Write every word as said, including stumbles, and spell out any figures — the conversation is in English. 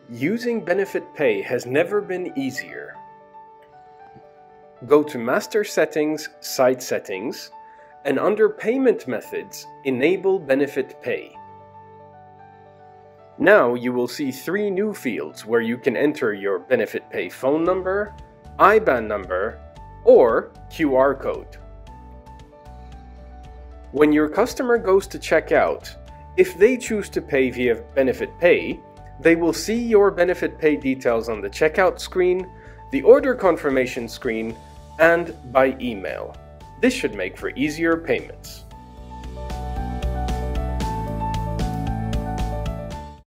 Using BenefitPay has never been easier. Go to Master Settings, Site Settings, and under Payment Methods, enable BenefitPay. Now you will see three new fields where you can enter your BenefitPay phone number, I B A N number, or Q R code. When your customer goes to check out, if they choose to pay via BenefitPay, they will see your BenefitPay details on the checkout screen, the order confirmation screen, and by email. This should make for easier payments.